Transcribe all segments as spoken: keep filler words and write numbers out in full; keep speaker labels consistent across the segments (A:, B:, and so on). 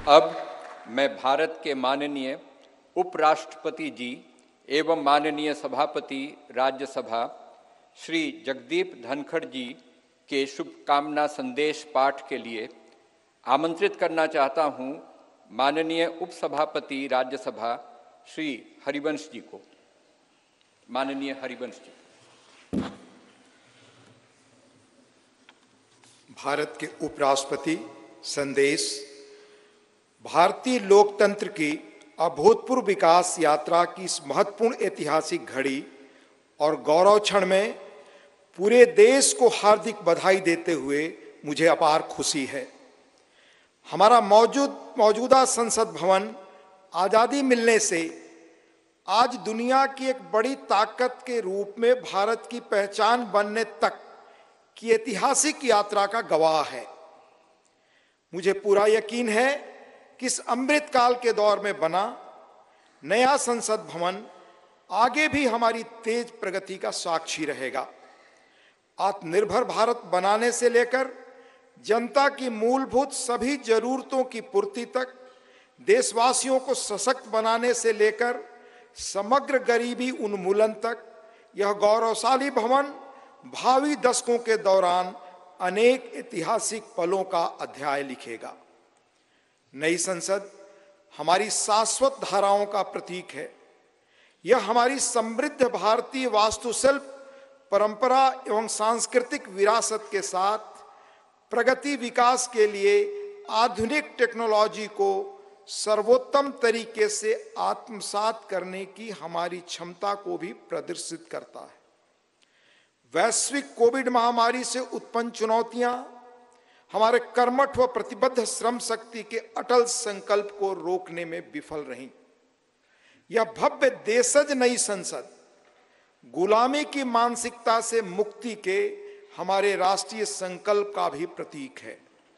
A: अब मैं भारत के माननीय उपराष्ट्रपति जी एवं माननीय सभापति राज्यसभा श्री जगदीप धनखड़ जी के शुभकामना संदेश पाठ के लिए आमंत्रित करना चाहता हूं माननीय उपसभापति राज्यसभा श्री हरिवंश जी को। माननीय हरिवंश जी।
B: भारत के उपराष्ट्रपति संदेश। भारतीय लोकतंत्र की अभूतपूर्व विकास यात्रा की इस महत्वपूर्ण ऐतिहासिक घड़ी और गौरव क्षण में पूरे देश को हार्दिक बधाई देते हुए मुझे अपार खुशी है। हमारा मौजूद मौजूदा संसद भवन आज़ादी मिलने से आज दुनिया की एक बड़ी ताकत के रूप में भारत की पहचान बनने तक की ऐतिहासिक यात्रा का गवाह है। मुझे पूरा यकीन है कि इस अमृत काल के दौर में बना नया संसद भवन आगे भी हमारी तेज प्रगति का साक्षी रहेगा। आत्मनिर्भर भारत बनाने से लेकर जनता की मूलभूत सभी जरूरतों की पूर्ति तक, देशवासियों को सशक्त बनाने से लेकर समग्र गरीबी उन्मूलन तक, यह गौरवशाली भवन भावी दशकों के दौरान अनेक ऐतिहासिक पलों का अध्याय लिखेगा। नई संसद हमारी शाश्वत धाराओं का प्रतीक है। यह हमारी समृद्ध भारतीय वास्तुशिल्प, परंपरा एवं सांस्कृतिक विरासत के साथ प्रगति विकास के लिए आधुनिक टेक्नोलॉजी को सर्वोत्तम तरीके से आत्मसात करने की हमारी क्षमता को भी प्रदर्शित करता है। वैश्विक कोविड महामारी से उत्पन्न चुनौतियां हमारे कर्मठ व प्रतिबद्ध श्रम शक्ति के अटल संकल्प को रोकने में विफल रहीं। यह भव्य देशज नई संसद गुलामी की मानसिकता से मुक्ति के हमारे राष्ट्रीय संकल्प का भी प्रतीक है।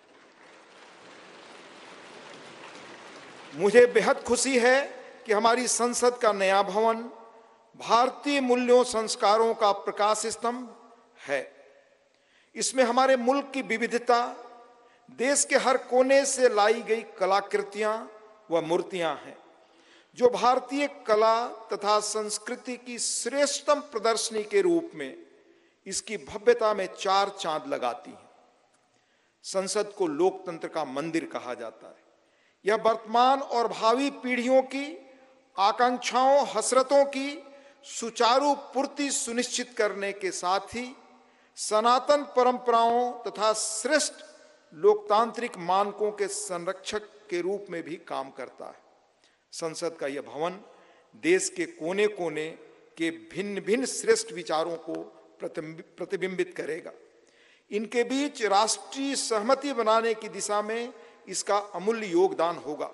B: मुझे बेहद खुशी है कि हमारी संसद का नया भवन भारतीय मूल्यों संस्कारों का प्रकाश स्तंभ है। इसमें हमारे मुल्क की विविधता, देश के हर कोने से लाई गई कलाकृतियां व मूर्तियां हैं, जो भारतीय कला तथा संस्कृति की श्रेष्ठतम प्रदर्शनी के रूप में इसकी भव्यता में चार चांद लगाती हैं। संसद को लोकतंत्र का मंदिर कहा जाता है। यह वर्तमान और भावी पीढ़ियों की आकांक्षाओं, हसरतों की सुचारू पूर्ति सुनिश्चित करने के साथ ही सनातन परंपराओं तथा श्रेष्ठ लोकतांत्रिक मानकों के संरक्षक के रूप में भी काम करता है। संसद का यह भवन देश के कोने कोने के भिन्न भिन्न श्रेष्ठ विचारों को प्रतिबिंबित करेगा। इनके बीच राष्ट्रीय सहमति बनाने की दिशा में इसका अमूल्य योगदान होगा।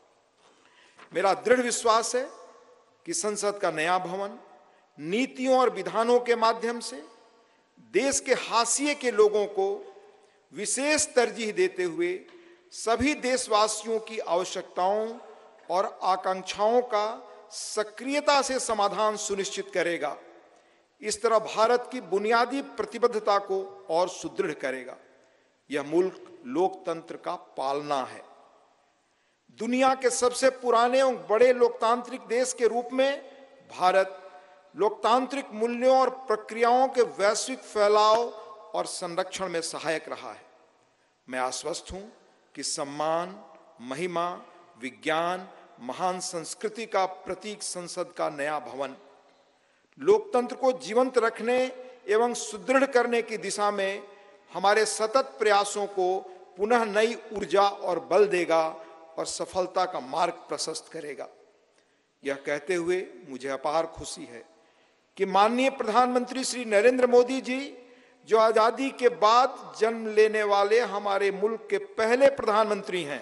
B: मेरा दृढ़ विश्वास है कि संसद का नया भवन नीतियों और विधानों के माध्यम से देश के हाशिए के लोगों को विशेष तरजीह देते हुए सभी देशवासियों की आवश्यकताओं और आकांक्षाओं का सक्रियता से समाधान सुनिश्चित करेगा। इस तरह भारत की बुनियादी प्रतिबद्धता को और सुदृढ़ करेगा। यह मुल्क लोकतंत्र का पालना है। दुनिया के सबसे पुराने और बड़े लोकतांत्रिक देश के रूप में भारत लोकतांत्रिक मूल्यों और प्रक्रियाओं के वैश्विक फैलाव और संरक्षण में सहायक रहा है। मैं आश्वस्त हूं कि सम्मान, महिमा, विज्ञान, महान संस्कृति का प्रतीक संसद का नया भवन लोकतंत्र को जीवंत रखने एवं सुदृढ़ करने की दिशा में हमारे सतत प्रयासों को पुनः नई ऊर्जा और बल देगा और सफलता का मार्ग प्रशस्त करेगा। यह कहते हुए मुझे अपार खुशी है कि माननीय प्रधानमंत्री श्री नरेंद्र मोदी जी, जो आजादी के बाद जन्म लेने वाले हमारे मुल्क के पहले प्रधानमंत्री हैं,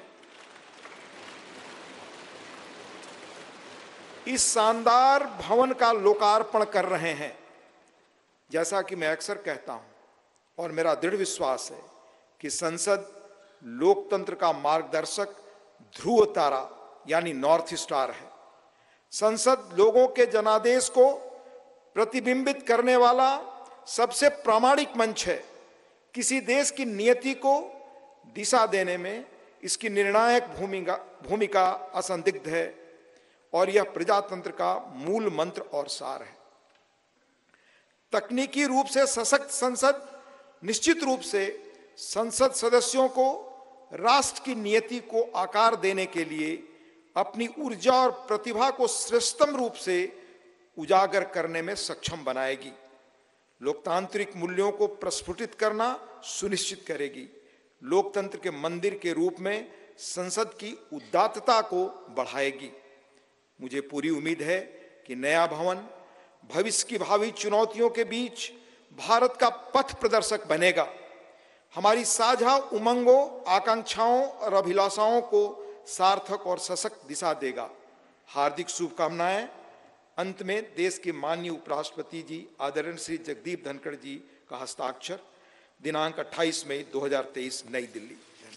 B: इस शानदार भवन का लोकार्पण कर रहे हैं। जैसा कि मैं अक्सर कहता हूं और मेरा दृढ़ विश्वास है कि संसद लोकतंत्र का मार्गदर्शक ध्रुव तारा यानी नॉर्थ स्टार है। संसद लोगों के जनादेश को प्रतिबिंबित करने वाला सबसे प्रामाणिक मंच है। किसी देश की नियति को दिशा देने में इसकी निर्णायक भूमिका भूमिका असंदिग्ध है और यह प्रजातंत्र का मूल मंत्र और सार है। तकनीकी रूप से सशक्त संसद निश्चित रूप से संसद सदस्यों को राष्ट्र की नियति को आकार देने के लिए अपनी ऊर्जा और प्रतिभा को श्रेष्ठतम रूप से उजागर करने में सक्षम बनाएगी, लोकतांत्रिक मूल्यों को प्रस्फुटित करना सुनिश्चित करेगी, लोकतंत्र के मंदिर के रूप में संसद की उदात्तता को बढ़ाएगी। मुझे पूरी उम्मीद है कि नया भवन भविष्य की भावी चुनौतियों के बीच भारत का पथ प्रदर्शक बनेगा, हमारी साझा उमंगों, आकांक्षाओं और अभिलाषाओं को सार्थक और सशक्त दिशा देगा। हार्दिक शुभकामनाएं। अंत में देश के माननीय उपराष्ट्रपति जी आदरणीय श्री जगदीप धनखड़ जी का हस्ताक्षर, दिनांक अट्ठाईस मई दो हज़ार तेईस, नई दिल्ली।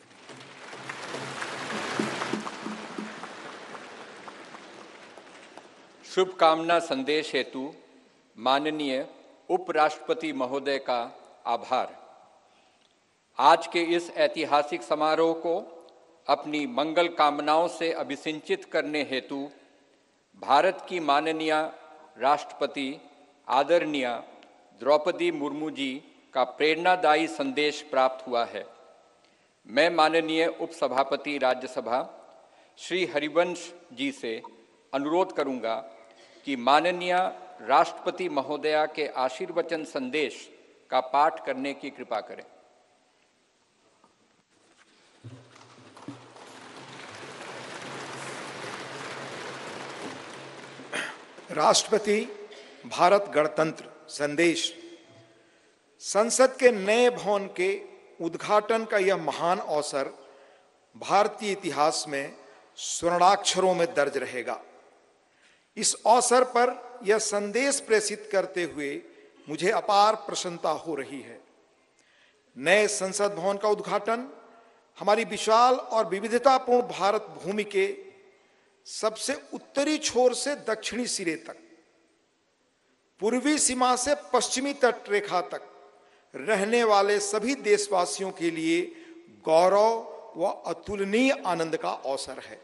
A: शुभकामना संदेश हेतु माननीय उपराष्ट्रपति महोदय का आभार। आज के इस ऐतिहासिक समारोह को अपनी मंगल कामनाओं से अभिसिंचित करने हेतु भारत की माननीय राष्ट्रपति आदरणीय द्रौपदी मुर्मू जी का प्रेरणादायी संदेश प्राप्त हुआ है। मैं माननीय उपसभापति राज्यसभा श्री हरिवंश जी से अनुरोध करूंगा कि माननीय राष्ट्रपति महोदया के आशीर्वचन संदेश का पाठ करने की कृपा करें।
B: राष्ट्रपति भारत गणतंत्र संदेश। संसद के नए भवन के उद्घाटन का यह महान अवसर भारतीय इतिहास में स्वर्णाक्षरों में दर्ज रहेगा। इस अवसर पर यह संदेश प्रेषित करते हुए मुझे अपार प्रसन्नता हो रही है। नए संसद भवन का उद्घाटन हमारी विशाल और विविधतापूर्ण भारत भूमि के सबसे उत्तरी छोर से दक्षिणी सिरे तक, पूर्वी सीमा से पश्चिमी तट रेखा तक रहने वाले सभी देशवासियों के लिए गौरव व अतुलनीय आनंद का अवसर है।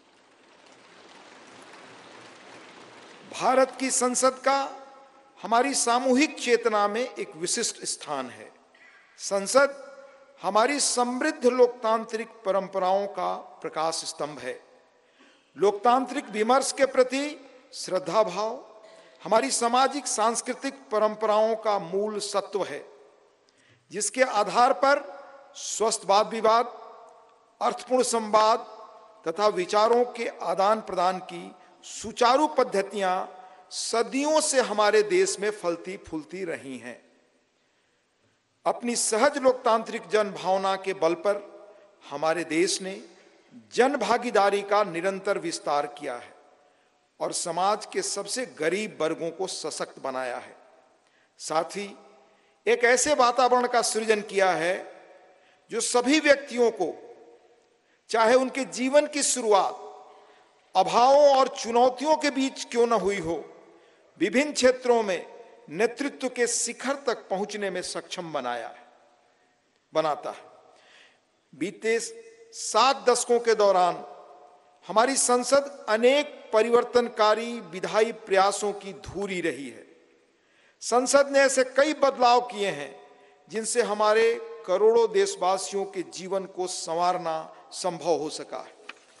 B: भारत की संसद का हमारी सामूहिक चेतना में एक विशिष्ट स्थान है। संसद हमारी समृद्ध लोकतांत्रिक परंपराओं का प्रकाश स्तंभ है। लोकतांत्रिक विमर्श के प्रति श्रद्धा भाव हमारी सामाजिक सांस्कृतिक परंपराओं का मूल सत्व है, जिसके आधार पर स्वस्थ वाद विवाद, अर्थपूर्ण संवाद तथा विचारों के आदान प्रदान की सुचारू पद्धतियां सदियों से हमारे देश में फलती फूलती रही हैं। अपनी सहज लोकतांत्रिक जन भावना के बल पर हमारे देश ने जन भागीदारी का निरंतर विस्तार किया है और समाज के सबसे गरीब वर्गों को सशक्त बनाया है। साथ ही एक ऐसे वातावरण का सृजन किया है जो सभी व्यक्तियों को, चाहे उनके जीवन की शुरुआत अभावों और चुनौतियों के बीच क्यों न हुई हो, विभिन्न क्षेत्रों में नेतृत्व के शिखर तक पहुंचने में सक्षम बनाया है बनाता है। बीते सात दशकों के दौरान हमारी संसद अनेक परिवर्तनकारी विधायी प्रयासों की धूरी रही है। संसद ने ऐसे कई बदलाव किए हैं जिनसे हमारे करोड़ों देशवासियों के जीवन को संवारना संभव हो सका है।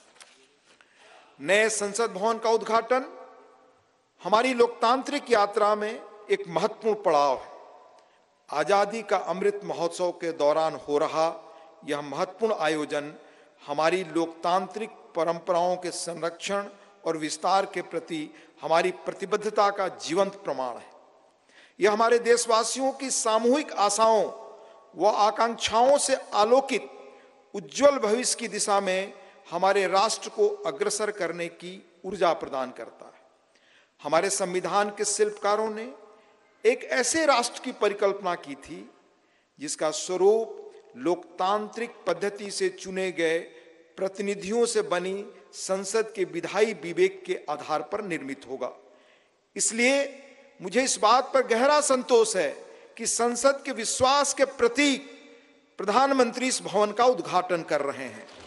B: नए संसद भवन का उद्घाटन हमारी लोकतांत्रिक यात्रा में एक महत्वपूर्ण पड़ाव है। आजादी का अमृत महोत्सव के दौरान हो रहा यह महत्वपूर्ण आयोजन हमारी लोकतांत्रिक परंपराओं के संरक्षण और विस्तार के प्रति हमारी प्रतिबद्धता का जीवंत प्रमाण है। यह हमारे देशवासियों की सामूहिक आशाओं व आकांक्षाओं से आलोकित उज्जवल भविष्य की दिशा में हमारे राष्ट्र को अग्रसर करने की ऊर्जा प्रदान करता है। हमारे संविधान के शिल्पकारों ने एक ऐसे राष्ट्र की परिकल्पना की थी जिसका स्वरूप लोकतांत्रिक पद्धति से चुने गए प्रतिनिधियों से बनी संसद के विधायी विवेक के आधार पर निर्मित होगा। इसलिए मुझे इस बात पर गहरा संतोष है कि संसद के विश्वास के प्रतीक प्रधानमंत्री इस भवन का उद्घाटन कर रहे हैं।